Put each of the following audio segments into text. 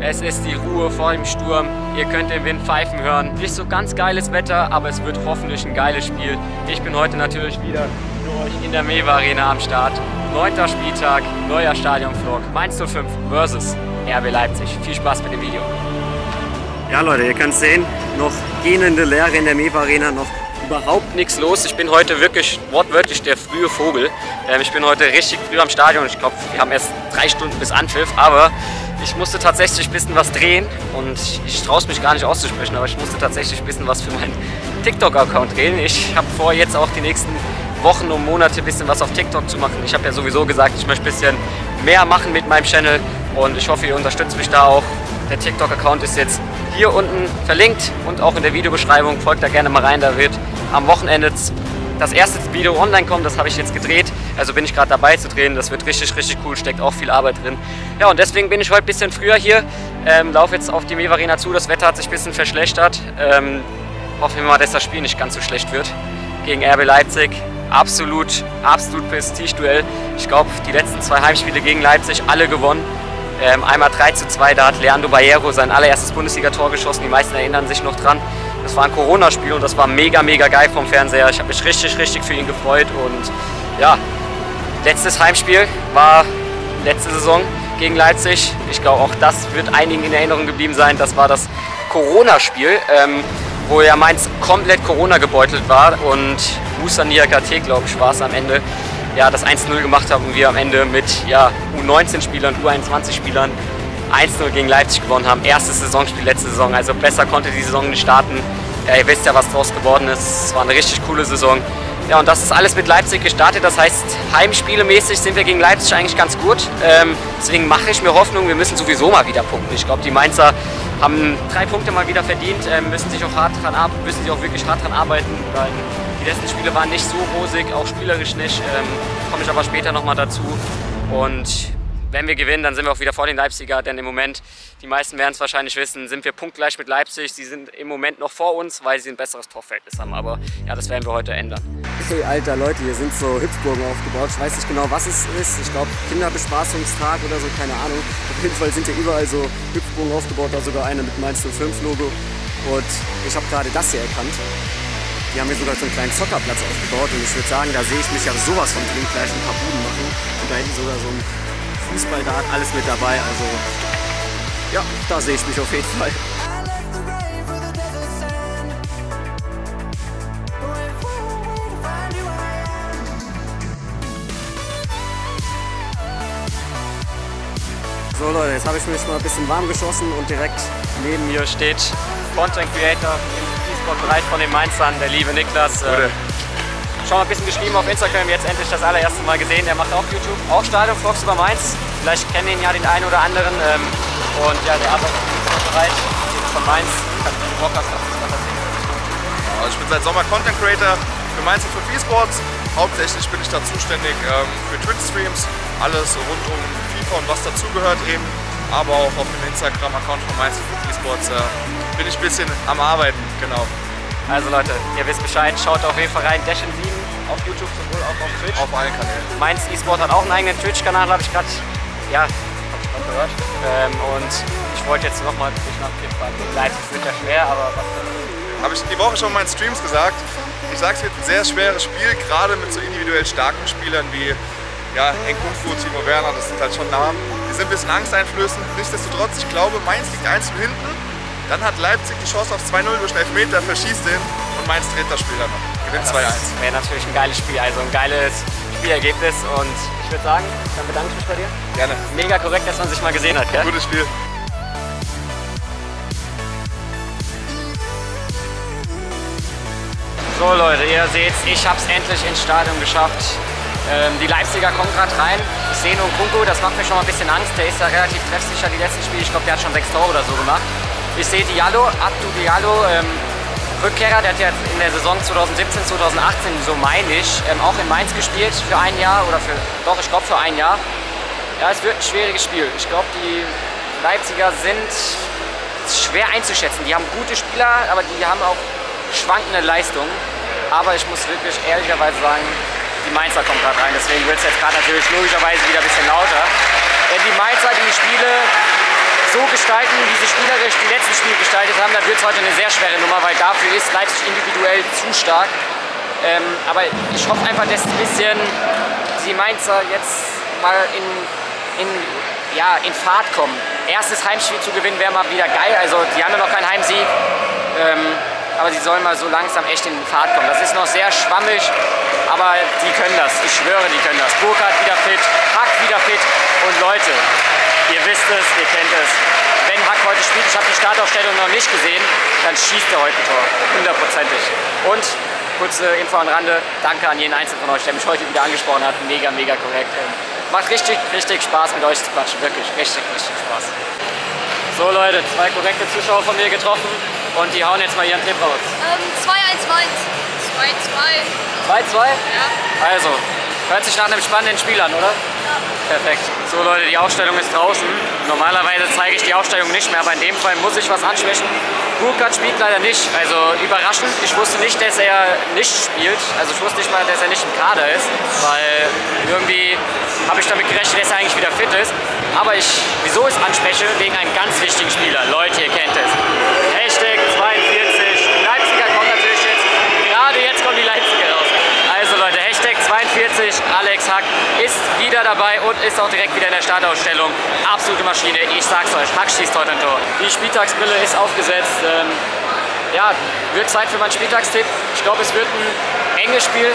Es ist die Ruhe vor dem Sturm. Ihr könnt den Wind pfeifen hören. Nicht so ganz geiles Wetter, aber es wird hoffentlich ein geiles Spiel. Ich bin heute natürlich wieder für euch in der Mewa Arena am Start. 9. Spieltag, neuer Stadionvlog. Mainz 05 versus RB Leipzig. Viel Spaß mit dem Video. Ja Leute, ihr könnt sehen, noch gähnende Leere in der Mewa Arena, noch überhaupt nichts los. Ich bin heute wirklich wortwörtlich der frühe Vogel. Ich bin heute richtig früh am Stadion. Ich glaube, wir haben erst 3 Stunden bis Anpfiff, aber ich musste tatsächlich ein bisschen was drehen und ich traue es mich gar nicht auszusprechen, aber ich musste tatsächlich ein bisschen was für meinen TikTok-Account drehen. Ich habe vor, jetzt auch die nächsten Wochen und Monate ein bisschen was auf TikTok zu machen. Ich habe ja sowieso gesagt, ich möchte ein bisschen mehr machen mit meinem Channel und ich hoffe, ihr unterstützt mich da auch. Der TikTok-Account ist jetzt hier unten verlinkt und auch in der Videobeschreibung. Folgt da gerne mal rein, da wird am Wochenende das erste Video online kommen. Das habe ich jetzt gedreht, also bin ich gerade dabei zu drehen. Das wird richtig, richtig cool, steckt auch viel Arbeit drin. Ja, und deswegen bin ich heute ein bisschen früher hier. Laufe jetzt auf die Mewa Arena zu, das Wetter hat sich ein bisschen verschlechtert. Hoffen wir mal, dass das Spiel nicht ganz so schlecht wird. Gegen RB Leipzig, absolut Prestige-Duell. Ich glaube, die letzten 2 Heimspiele gegen Leipzig alle gewonnen. Einmal 3:2, da hat Leandro Baierro sein allererstes Bundesliga-Tor geschossen. Die meisten erinnern sich noch dran. Das war ein Corona-Spiel und das war mega, mega geil vom Fernseher. Ich habe mich richtig, richtig für ihn gefreut. Und ja, letztes Heimspiel war letzte Saison gegen Leipzig. Ich glaube, auch das wird einigen in Erinnerung geblieben sein. Das war das Corona-Spiel, wo ja Mainz komplett Corona gebeutelt war. Und Moussa Niakhaté, glaube ich, war es am Ende, ja, das 1:0 gemacht haben und wir am Ende mit U19-Spielern, U21-Spielern 1:0 gegen Leipzig gewonnen haben. Erstes Saisonspiel letzte Saison, also besser konnte die Saison nicht starten. Ja, ihr wisst ja, was draus geworden ist. Es war eine richtig coole Saison. Ja, und das ist alles mit Leipzig gestartet. Das heißt, heimspielemäßig sind wir gegen Leipzig eigentlich ganz gut. Deswegen mache ich mir Hoffnung, wir müssen sowieso mal wieder punkten. Ich glaube, die Mainzer haben 3 Punkte mal wieder verdient, müssen sich auch wirklich hart dran arbeiten, weil die letzten Spiele waren nicht so rosig, auch spielerisch nicht. Komme ich aber später nochmal dazu. Und wenn wir gewinnen, dann sind wir auch wieder vor den Leipziger, denn im Moment, die meisten werden es wahrscheinlich wissen, sind wir punktgleich mit Leipzig. Sie sind im Moment noch vor uns, weil sie ein besseres Torverhältnis haben. Aber ja, das werden wir heute ändern. Hey, alter Leute, hier sind so Hüpfburgen aufgebaut. Ich weiß nicht genau, was es ist. Ich glaube, Kinderbespaßungstag oder so, keine Ahnung. Auf jeden Fall sind hier überall so Hüpfburgen aufgebaut, da sogar eine mit Mainz 05 Logo. Und ich habe gerade das hier erkannt. Die haben hier sogar so einen kleinen Zockerplatz aufgebaut und ich würde sagen, da sehe ich mich ja sowas von drin gleich ein paar Buden machen. Und da hinten sogar so ein Fußballdart, alles mit dabei. Also ja, da sehe ich mich auf jeden Fall. So Leute, jetzt habe ich mich mal ein bisschen warm geschossen und direkt neben mir steht Content Creator im Bereich von den Mainzern, der liebe Niklas. Schon mal ein bisschen geschrieben auf Instagram, jetzt endlich das allererste Mal gesehen. Der macht auch YouTube, auch Stadionvlogs über Mainz. Vielleicht kennen ihn ja den einen oder anderen. Und ja, der arbeitet im Bereich von Mainz. Kann ich Bock hast, was erzählen. Also ich bin seit Sommer Content Creator für Mainz und für eSports. Hauptsächlich bin ich da zuständig für Twitch-Streams, alles rund um FIFA und was dazugehört eben. Aber auch auf dem Instagram-Account von Mainz und für eSports bin ich ein bisschen am Arbeiten, genau. Also Leute, ihr wisst Bescheid, schaut auf jeden Fall rein. Dashin 7 auf YouTube, sowohl auch auf Twitch. Auf allen Kanälen. Mainz eSport hat auch einen eigenen Twitch-Kanal, habe ich gerade gehört. Und ich wollte jetzt nochmal durch nach Kipp fahren. Leipzig wird ja schwer, aber was denn? Habe ich die Woche schon in meinen Streams gesagt. Ich sage, es wird ein sehr schweres Spiel, gerade mit so individuell starken Spielern wie Nkunku, Timo Werner, das sind halt schon Namen. Die sind ein bisschen angsteinflößend. Nichtsdestotrotz, ich glaube, Mainz liegt 1:0 hinten. Dann hat Leipzig die Chance auf 2:0 durch einen Elfmeter, verschießt den und Mainz dreht das Spiel dann noch. Gewinnt 2:1. Das wäre natürlich ein geiles Spiel, also ein geiles Spielergebnis. Und ich würde sagen, dann bedanke ich mich bei dir. Gerne. Mega korrekt, dass man sich mal gesehen hat, gell? Gutes Spiel. So Leute, ihr seht, ich habe es endlich ins Stadion geschafft. Die Leipziger kommen gerade rein. Ich sehe nur Nkunku, das macht mir schon mal ein bisschen Angst. Der ist ja relativ treffsicher die letzten Spiele. Ich glaube, der hat schon 6 Tore oder so gemacht. Ich sehe Abdou Diallo, Rückkehrer, der hat ja in der Saison 2017, 2018, so meine ich, auch in Mainz gespielt für ein Jahr oder ich glaube für ein Jahr. Ja, es wird ein schwieriges Spiel. Ich glaube, die Leipziger sind schwer einzuschätzen. Die haben gute Spieler, aber die haben auch schwankende Leistungen. Aber ich muss wirklich ehrlicherweise sagen, die Mainzer kommen gerade rein. Deswegen wird es jetzt gerade natürlich logischerweise wieder ein bisschen lauter. Denn die Mainzer, die Spiele so gestalten, wie sie spielerisch die letzten Spiele gestaltet haben, dann wird es heute eine sehr schwere Nummer, weil dafür ist Leipzig individuell zu stark. Aber ich hoffe einfach, dass ein bisschen die Mainzer jetzt mal in Fahrt kommen. Erstes Heimspiel zu gewinnen wäre mal wieder geil, also die haben ja noch keinen Heimsieg. Aber sie sollen mal so langsam echt in Fahrt kommen. Das ist noch sehr schwammig, aber die können das. Ich schwöre, die können das. Burkhardt wieder fit, Hack wieder fit und Leute, ihr wisst es, ihr kennt es. Wenn Hack heute spielt, ich habe die Startaufstellung noch nicht gesehen, dann schießt er heute ein Tor, hundertprozentig. Und kurze Info am Rande, danke an jeden Einzelnen von euch, der mich heute wieder angesprochen hat. Mega, mega korrekt. Macht richtig, richtig Spaß mit euch zu quatschen, wirklich. Richtig, richtig Spaß. So Leute, 2 korrekte Zuschauer von mir getroffen und die hauen jetzt mal ihren Tipp raus. 2-1 Mainz. 2-2. 2-2? Ja. Also, hört sich nach einem spannenden Spiel an, oder? Ja. Perfekt. So Leute, die Aufstellung ist draußen. Normalerweise zeige ich die Aufstellung nicht mehr, aber in dem Fall muss ich was ansprechen. Burkhardt spielt leider nicht, also überraschend. Ich wusste nicht, dass er nicht spielt. Also ich wusste nicht mal, dass er nicht im Kader ist, weil irgendwie habe ich damit gerechnet, dass er eigentlich wieder fit ist. Aber wieso ich es anspreche? Wegen einem ganz wichtigen Spieler. Leute, ihr kennt es. Hashtag 42. Die Leipziger kommen natürlich jetzt. Gerade jetzt kommen die Leipziger raus. Also Leute, Hashtag 42, Alex Hack ist wieder dabei und ist auch direkt wieder in der Startausstellung. Absolute Maschine, ich sag's euch, Hack schießt heute ein Tor. Die Spieltagsbrille ist aufgesetzt. Ja, wird Zeit für meinen Spieltagstipp. Ich glaube, es wird ein enges Spiel.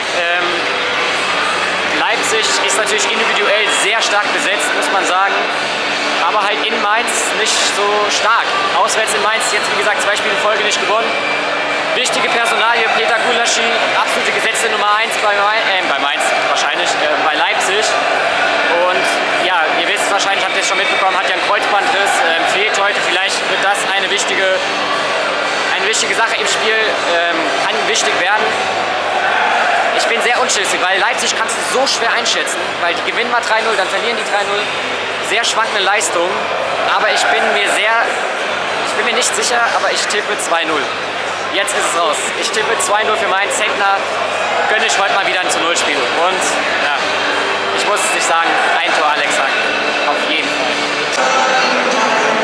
Leipzig ist natürlich individuell sehr stark besetzt, muss man sagen. Aber halt in Mainz nicht so stark. Auswärts in Mainz jetzt, wie gesagt, 2 Spiele in Folge nicht gewonnen. Wichtige Personalie, Peter Gulaschi, absolute gesetzte Nummer 1 bei Mainz, wahrscheinlich, bei Leipzig. Und ja, ihr wisst wahrscheinlich, habt ihr es schon mitbekommen, hat ja einen Kreuzbandriss, fehlt heute. Vielleicht wird das eine wichtige Sache im Spiel, kann wichtig werden. Ich bin sehr unschlüssig, weil Leipzig kannst du so schwer einschätzen, weil die gewinnen mal 3-0, dann verlieren die 3-0. Sehr schwankende Leistung, aber ich bin mir nicht sicher, aber ich tippe 2-0. Jetzt ist es raus. Ich tippe 2-0 für Mainz. Zentner gönne ich heute mal wieder ein zu-0-Spiel. Und ja, ich muss es nicht sagen, ein Tor Alex Hack. Auf jeden Fall.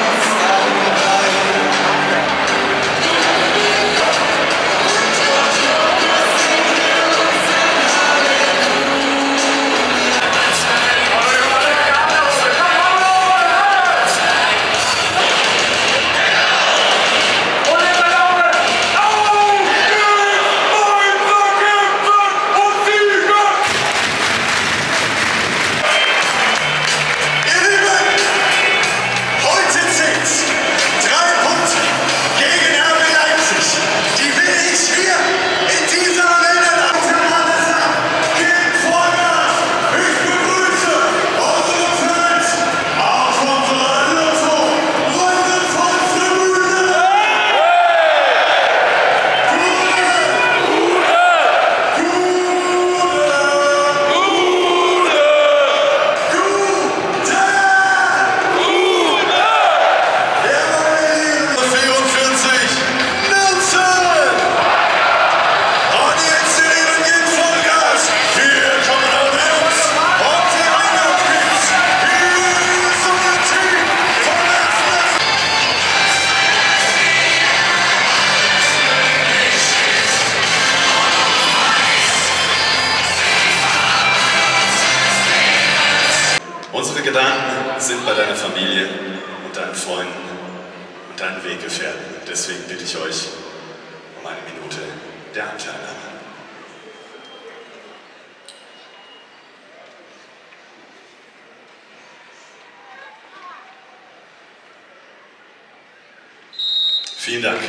Unsere Gedanken sind bei deiner Familie und deinen Freunden und deinen Weggefährten. Deswegen bitte ich euch um eine Minute der Anteilnahme. Vielen Dank.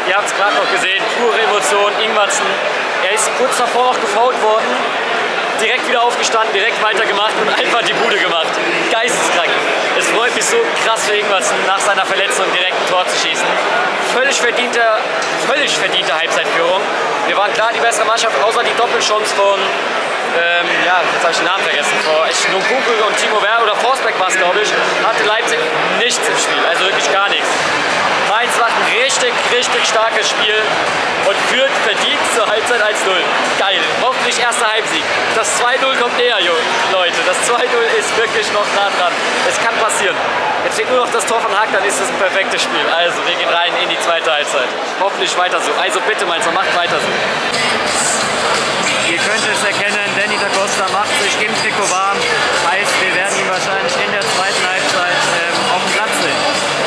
Ihr habt es gerade noch gesehen, pure Emotion. Ingwertsen, er ist kurz davor noch gefoult worden, direkt wieder aufgestanden, direkt weitergemacht und einfach die Bude gemacht. Geisteskrank. Es freut mich so krass für Ingwertsen, nach seiner Verletzung direkt ein Tor zu schießen. Völlig verdiente Halbzeitführung. Wir waren klar die bessere Mannschaft, außer die Doppelchance von, ja, jetzt habe ich den Namen vergessen, vor Nkunku und Timo Werner oder Forsberg war es, glaube ich, hatte Leipzig nichts im Spiel, also wirklich gar nichts. Mainz macht ein richtig starkes Spiel und führt verdient zur Halbzeit 1-0. Geil, hoffentlich erster Heimsieg. Das 2-0 kommt näher, Leute. Das 2-0 ist wirklich noch nah dran. Es kann passieren. Jetzt fehlt nur noch das Tor von Hack, dann ist es ein perfektes Spiel. Also, wir gehen rein in die zweite Halbzeit. Hoffentlich weiter so. Also bitte, Mainzer, macht weiter so. Ihr könnt es erkennen, Danny da Costa macht sich im Trikot warm. Heißt, wir werden ihn wahrscheinlich in der zweiten Halbzeit auf dem Platz sehen.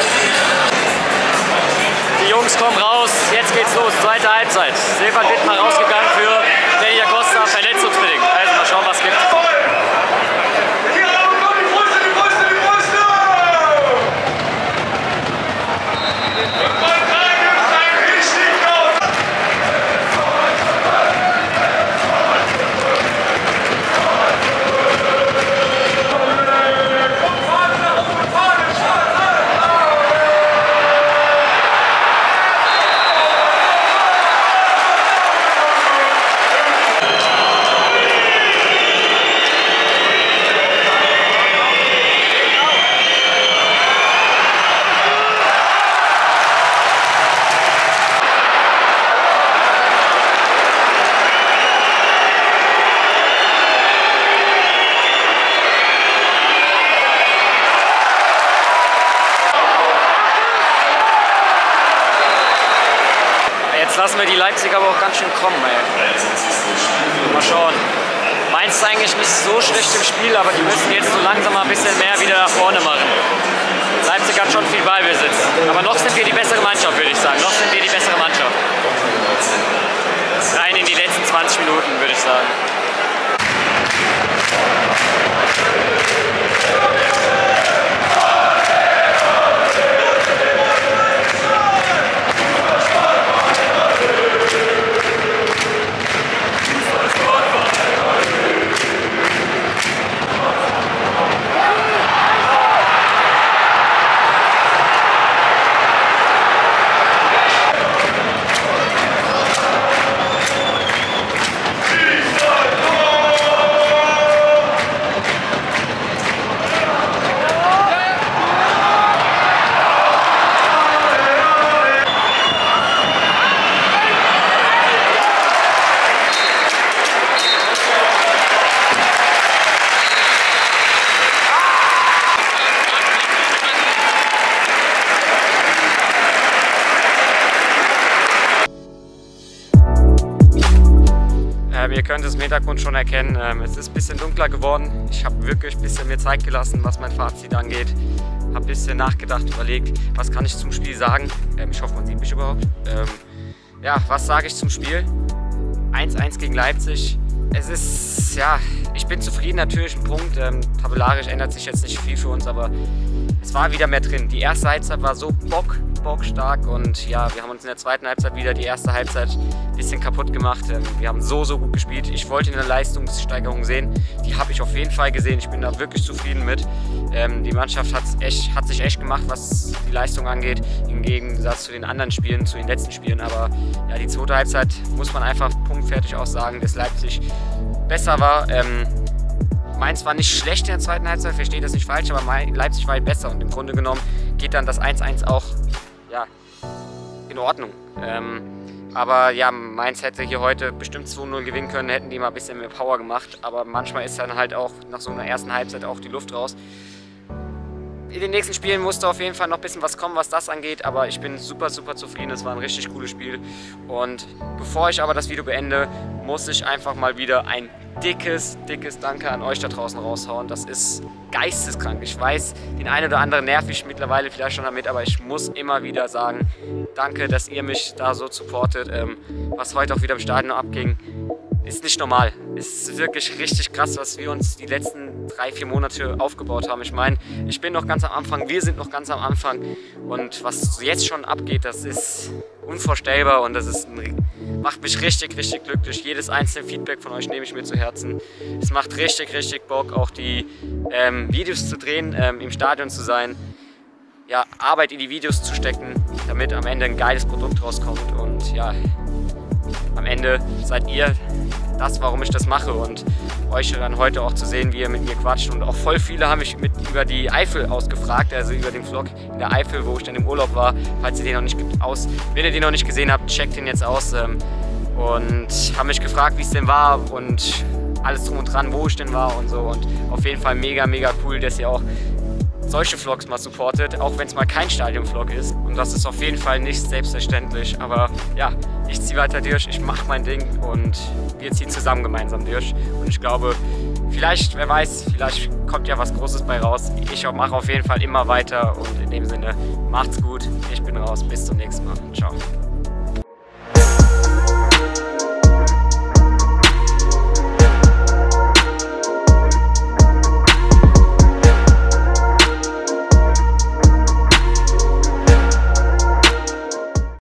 Die Jungs kommen raus, jetzt geht's los, zweite Halbzeit. Stefan Wittmer rausgegangen für Danny da Costa, verletzungsbedingt. Also mal schauen, was es gibt. Lassen wir die Leipziger aber auch ganz schön kommen, ey. Mal schauen. Mainz ist eigentlich nicht so schlecht im Spiel, aber die müssen jetzt so langsam mal ein bisschen mehr wieder nach vorne machen. Leipzig hat schon viel Ballbesitz. Aber noch sind wir die bessere Mannschaft, würde ich sagen. Noch sind wir die bessere Mannschaft. Rein in die letzten 20 Minuten, würde ich sagen. Ihr könnt es im Hintergrund schon erkennen, es ist ein bisschen dunkler geworden. Ich habe wirklich ein bisschen mir Zeit gelassen, was mein Fazit angeht. Habe ein bisschen nachgedacht, überlegt, was kann ich zum Spiel sagen. Ich hoffe, man sieht mich überhaupt. Ja, was sage ich zum Spiel? 1-1 gegen Leipzig. Es ist, ja, ich bin zufrieden, natürlich ein Punkt. Tabellarisch ändert sich jetzt nicht viel für uns, aber es war wieder mehr drin. Die erste Halbzeit war so bockstark und ja, wir haben uns in der zweiten Halbzeit wieder die erste Halbzeit ein bisschen kaputt gemacht. Wir haben so gut gespielt. Ich wollte eine Leistungssteigerung sehen. Die habe ich auf jeden Fall gesehen. Ich bin da wirklich zufrieden mit. Die Mannschaft hat sich echt gemacht, was die Leistung angeht, im Gegensatz zu den anderen Spielen, zu den letzten Spielen. Aber ja, die zweite Halbzeit muss man einfach punktfertig auch sagen, dass Leipzig besser war. Mainz war nicht schlecht in der zweiten Halbzeit, verstehe das nicht falsch, aber Leipzig war besser und im Grunde genommen geht dann das 1-1 auch, ja, in Ordnung. Aber ja, Mainz hätte hier heute bestimmt 2-0 gewinnen können, hätten die mal ein bisschen mehr Power gemacht, aber manchmal ist dann halt auch nach so einer ersten Halbzeit auch die Luft raus. In den nächsten Spielen musste auf jeden Fall noch ein bisschen was kommen, was das angeht, aber ich bin super zufrieden, es war ein richtig cooles Spiel. Und bevor ich aber das Video beende, muss ich einfach mal wieder ein dickes Danke an euch da draußen raushauen. Das ist geisteskrank. Ich weiß, den einen oder anderen nerv ich mittlerweile vielleicht schon damit, aber ich muss immer wieder sagen, danke, dass ihr mich da so supportet. Was heute auch wieder im Stadion abging, ist nicht normal. Ist wirklich richtig krass, was wir uns die letzten 3-4 Monate aufgebaut haben. Ich meine, ich bin noch ganz am Anfang, wir sind noch ganz am Anfang und was jetzt schon abgeht, das ist unvorstellbar und das ist macht mich richtig, richtig glücklich. Jedes einzelne Feedback von euch nehme ich mir zu Herzen. Es macht richtig, richtig Bock, auch die Videos zu drehen, im Stadion zu sein, ja, Arbeit in die Videos zu stecken, damit am Ende ein geiles Produkt rauskommt und ja, am Ende seid ihr das, warum ich das mache und euch dann heute auch zu sehen, wie ihr mit mir quatscht und auch voll viele haben mich über die Eifel ausgefragt, also über den Vlog in der Eifel, wo ich dann im Urlaub war. Falls ihr den noch nicht wenn ihr den noch nicht gesehen habt, checkt den jetzt aus und haben mich gefragt, wie es denn war und alles drum und dran, wo ich denn war und so und auf jeden Fall mega, mega cool, dass ihr auch solche Vlogs mal supportet, auch wenn es mal kein Stadion-Vlog ist. Und das ist auf jeden Fall nicht selbstverständlich. Aber ja, ich ziehe weiter durch, ich mache mein Ding und wir ziehen zusammen gemeinsam durch. Und ich glaube, vielleicht, wer weiß, vielleicht kommt ja was Großes bei raus. Ich mache auf jeden Fall immer weiter und in dem Sinne, macht's gut, ich bin raus, bis zum nächsten Mal. Ciao.